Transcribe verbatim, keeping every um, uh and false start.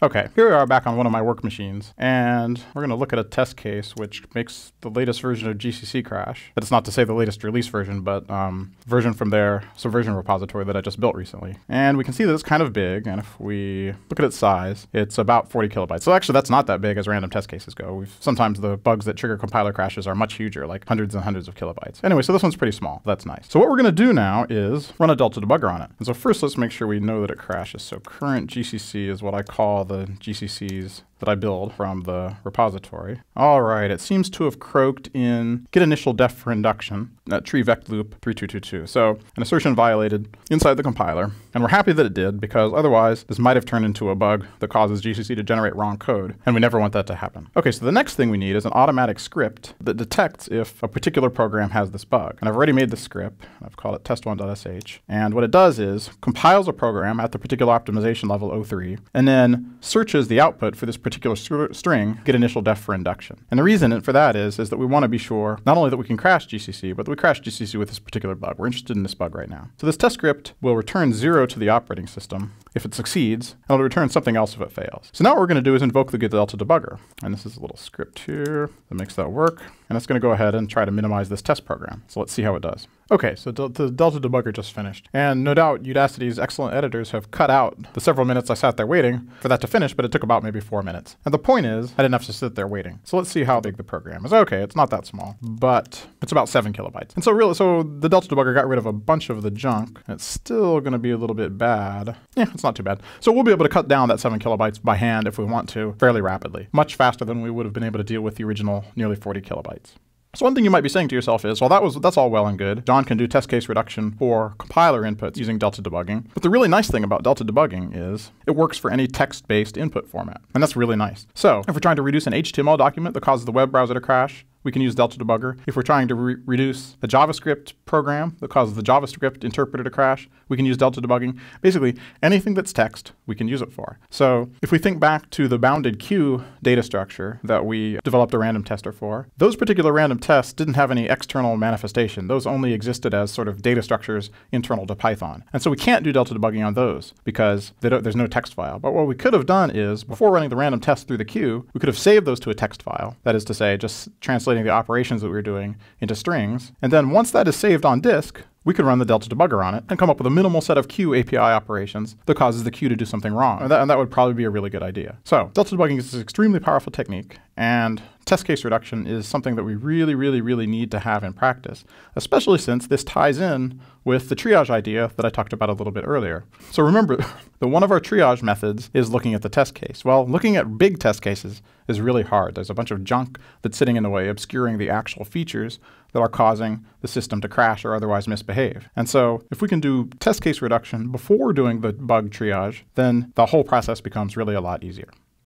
Okay, here we are back on one of my work machines, and we're going to look at a test case which makes the latest version of G C C crash. That's not to say the latest release version, but um, version from their subversion repository that I just built recently. And we can see that it's kind of big, and if we look at its size, it's about forty kilobytes. So actually that's not that big as random test cases go. We've, sometimes the bugs that trigger compiler crashes are much huger, like hundreds and hundreds of kilobytes. Anyway, so this one's pretty small. That's nice. So what we're going to do now is run a Delta debugger on it. And so first let's make sure we know that it crashes. So current G C C is what I call the G C Cs that I build from the repository. All right, it seems to have croaked in get initial def for induction at tree vect loop three two two two. So an assertion violated inside the compiler, and we're happy that it did because otherwise this might have turned into a bug that causes G C C to generate wrong code, and we never want that to happen. Okay, so the next thing we need is an automatic script that detects if a particular program has this bug. And I've already made the script. I've called it test one dot S H. And what it does is compiles a program at the particular optimization level zero three, and then searches the output for this particular st string, get initial def for induction. And the reason for that is, is that we want to be sure not only that we can crash G C C, but that we crash G C C with this particular bug. We're interested in this bug right now. So this test script will return zero to the operating system if it succeeds, and it'll return something else if it fails. So now what we're going to do is invoke the get delta debugger. And this is a little script here that makes that work. And it's going to go ahead and try to minimize this test program. So let's see how it does. Okay, so the Delta debugger just finished. And no doubt Udacity's excellent editors have cut out the several minutes I sat there waiting for that to finish, but it took about maybe four minutes. And the point is, I didn't have to sit there waiting. So let's see how big the program is. Okay, it's not that small, but it's about seven kilobytes. And so really, so the Delta debugger got rid of a bunch of the junk. It's still going to be a little bit bad. Yeah, it's not too bad. So we'll be able to cut down that seven kilobytes by hand if we want to fairly rapidly, much faster than we would have been able to deal with the original nearly forty kilobytes. So one thing you might be saying to yourself is, well, that was that's all well and good. John can do test case reduction for compiler inputs using Delta debugging. But the really nice thing about Delta debugging is it works for any text-based input format. And that's really nice. So if we're trying to reduce an H T M L document that causes the web browser to crash, we can use Delta debugger. If we're trying to re reduce the JavaScript program that causes the JavaScript interpreter to crash, we can use Delta debugging. Basically, anything that's text, we can use it for. So if we think back to the bounded queue data structure that we developed a random tester for, those particular random tests didn't have any external manifestation. Those only existed as sort of data structures internal to Python. And so we can't do Delta debugging on those because they don't, there's no text file. But what we could have done is, before running the random test through the queue, we could have saved those to a text file. That is to say, just translating the operations that we were doing into strings. And then once that is saved on disk, we could run the Delta debugger on it and come up with a minimal set of queue A P I operations that causes the queue to do something wrong. And that, and that would probably be a really good idea. So Delta debugging is an extremely powerful technique, and test case reduction is something that we really, really, really need to have in practice, especially since this ties in with the triage idea that I talked about a little bit earlier. So remember that one of our triage methods is looking at the test case. Well, looking at big test cases is really hard. There's a bunch of junk that's sitting in the way, obscuring the actual features that are causing the system to crash or otherwise misbehave. And so if we can do test case reduction before doing the bug triage, then the whole process becomes really a lot easier.